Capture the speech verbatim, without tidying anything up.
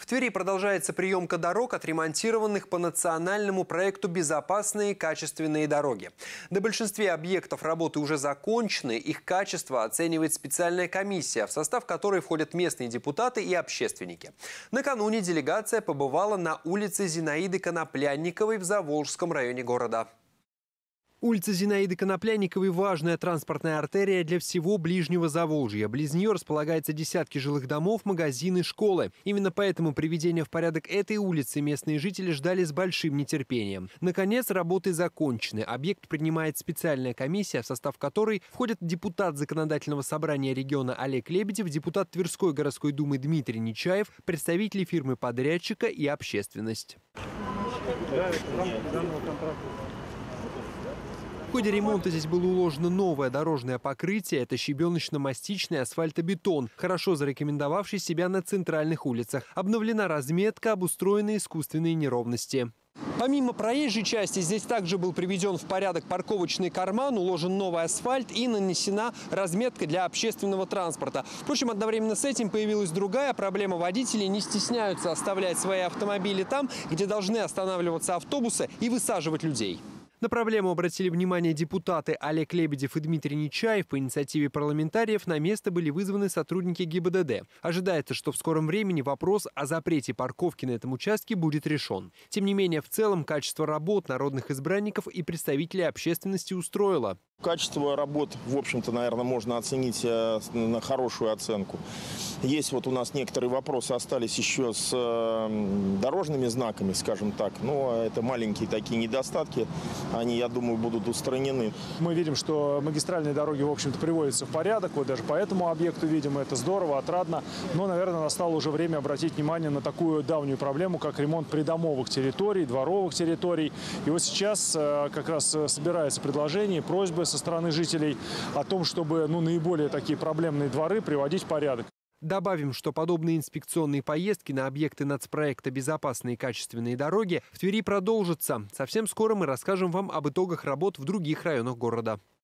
Твери продолжается приемка дорог, отремонтированных по национальному проекту «Безопасные качественные дороги». На большинстве объектов работы уже закончены, их качество оценивает специальная комиссия, в состав которой входят местные депутаты и общественники. Накануне делегация побывала на улице Зинаиды Коноплянниковой в Заволжском районе города. Улица Зинаиды Коноплянниковой – важная транспортная артерия для всего ближнего Заволжья. Близ нее располагаются десятки жилых домов, магазины, школы. Именно поэтому приведение в порядок этой улицы местные жители ждали с большим нетерпением. Наконец, работы закончены. Объект принимает специальная комиссия, в состав которой входят депутат Законодательного собрания региона Олег Лебедев, депутат Тверской городской думы Дмитрий Нечаев, представители фирмы-подрядчика и общественность. В ходе ремонта здесь было уложено новое дорожное покрытие. Это щебеночно-мастичный асфальтобетон, хорошо зарекомендовавший себя на центральных улицах. Обновлена разметка, обустроены искусственные неровности. Помимо проезжей части, здесь также был приведен в порядок парковочный карман, уложен новый асфальт и нанесена разметка для общественного транспорта. Впрочем, одновременно с этим появилась другая проблема. Водители не стесняются оставлять свои автомобили там, где должны останавливаться автобусы, и высаживать людей. На проблему обратили внимание депутаты Олег Лебедев и Дмитрий Нечаев. По инициативе парламентариев на место были вызваны сотрудники ГИБДД. Ожидается, что в скором времени вопрос о запрете парковки на этом участке будет решен. Тем не менее, в целом качество работ народных избранников и представителей общественности устроило. Качество работ, в общем-то, наверное, можно оценить на хорошую оценку. Есть вот у нас некоторые вопросы остались еще с дорожными знаками, скажем так. Но это маленькие такие недостатки. Они, я думаю, будут устранены. Мы видим, что магистральные дороги, в общем-то, приводятся в порядок. Вот даже по этому объекту видим, это здорово, отрадно. Но, наверное, настало уже время обратить внимание на такую давнюю проблему, как ремонт придомовых территорий, дворовых территорий. И вот сейчас как раз собирается предложение, просьбы со стороны жителей о том, чтобы ну, наиболее такие проблемные дворы приводить в порядок. Добавим, что подобные инспекционные поездки на объекты нацпроекта «Безопасные и качественные дороги» в Твери продолжатся. Совсем скоро мы расскажем вам об итогах работ в других районах города.